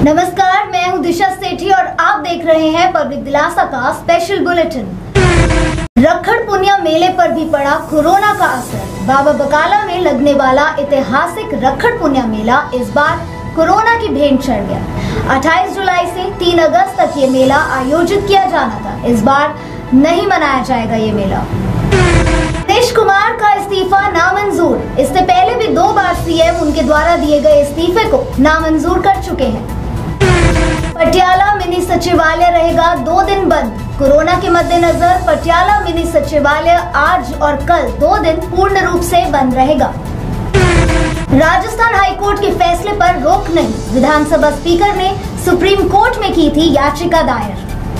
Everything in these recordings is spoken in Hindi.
नमस्कार, मैं हूं दिशा सेठी और आप देख रहे हैं पब्लिक दिलासा का स्पेशल बुलेटिन। रखड़ पुनिया मेले पर भी पड़ा कोरोना का असर। बाबा बकाला में लगने वाला ऐतिहासिक रखड़ पुनिया मेला इस बार कोरोना की भेंट चढ़ गया। 28 जुलाई से 3 अगस्त तक ये मेला आयोजित किया जाना था। इस बार नहीं मनाया जाएगा ये मेला। नीतीश कुमार का इस्तीफा नामंजूर। इससे पहले भी 2 बार सीएम उनके द्वारा दिए गए इस्तीफे को नामंजूर कर चुके हैं। पटियाला मिनी सचिवालय रहेगा 2 दिन बंद। कोरोना के मद्देनजर पटियाला मिनी सचिवालय आज और कल 2 दिन पूर्ण रूप से बंद रहेगा। राजस्थान हाईकोर्ट के फैसले पर रोक नहीं। विधानसभा स्पीकर ने सुप्रीम कोर्ट में की थी याचिका दायर।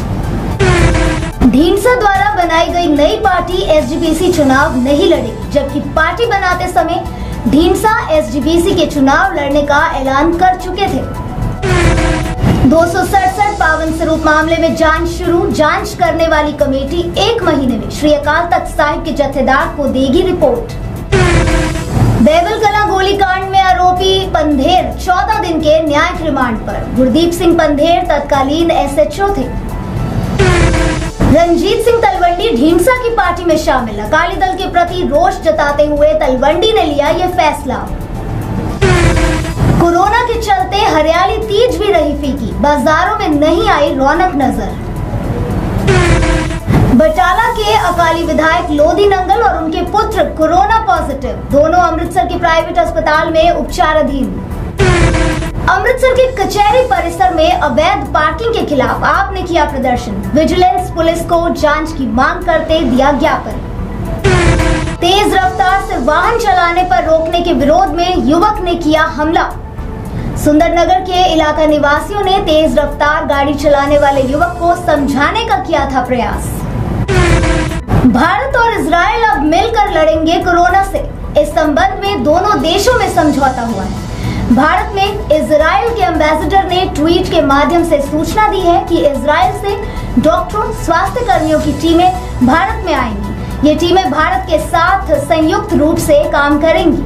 ढींढसा द्वारा बनाई गई नई पार्टी एसजीपीसी चुनाव नहीं लड़ेगी, जबकि पार्टी बनाते समय ढींढसा एसजीपीसी के चुनाव लड़ने का ऐलान कर चुके थे। 267 पावन स्वरूप मामले में जांच शुरू। जांच करने वाली कमेटी 1 महीने में श्री अकाल तख्त साहिब के जत्थेदार को देगी रिपोर्ट। बेबल कला गोलीकांड में आरोपी पंधेर 14 दिन के न्यायिक रिमांड पर। गुरदीप सिंह पंधेर तत्कालीन एसएचओ थे। रंजीत सिंह तलवंडी ढींढसा की पार्टी में शामिल। अकाली दल के प्रति रोष जताते हुए तलवंडी ने लिया ये फैसला। कोरोना के चलते हरियाली तीज भी रही फीकी। बाजारों में नहीं आई रौनक नजर। बटाला के अकाली विधायक लोधी नंगल और उनके पुत्र कोरोना पॉजिटिव। दोनों अमृतसर के प्राइवेट अस्पताल में उपचाराधीन। अमृतसर के कचहरी परिसर में अवैध पार्किंग के खिलाफ आपने किया प्रदर्शन। विजिलेंस पुलिस को जांच की मांग करते दिया ज्ञापन। तेज रफ्तार से वाहन चलाने पर रोकने के विरोध में युवक ने किया हमला। सुंदरनगर के इलाका निवासियों ने तेज रफ्तार गाड़ी चलाने वाले युवक को समझाने का किया था प्रयास। भारत और इजराइल अब मिलकर लड़ेंगे कोरोना से। इस संबंध में दोनों देशों में समझौता हुआ है। भारत में इजराइल के एम्बेसडर ने ट्वीट के माध्यम से सूचना दी है कि इजराइल से डॉक्टरों, स्वास्थ्य कर्मियों की टीमें भारत में आएंगी। ये टीमें भारत के साथ संयुक्त रूप से काम करेंगी।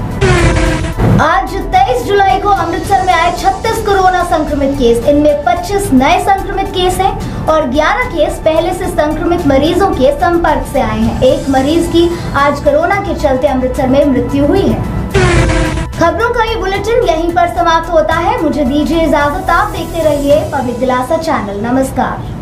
आज 23 जुलाई को अमृतसर में आए 36 कोरोना संक्रमित केस। इनमें 25 नए संक्रमित केस हैं और 11 केस पहले से संक्रमित मरीजों के संपर्क से आए हैं। एक मरीज की आज कोरोना के चलते अमृतसर में मृत्यु हुई है। खबरों का ये बुलेटिन यहीं पर समाप्त होता है। मुझे दीजिए इजाजत। आप देखते रहिए पब्लिक दिलासा चैनल। नमस्कार।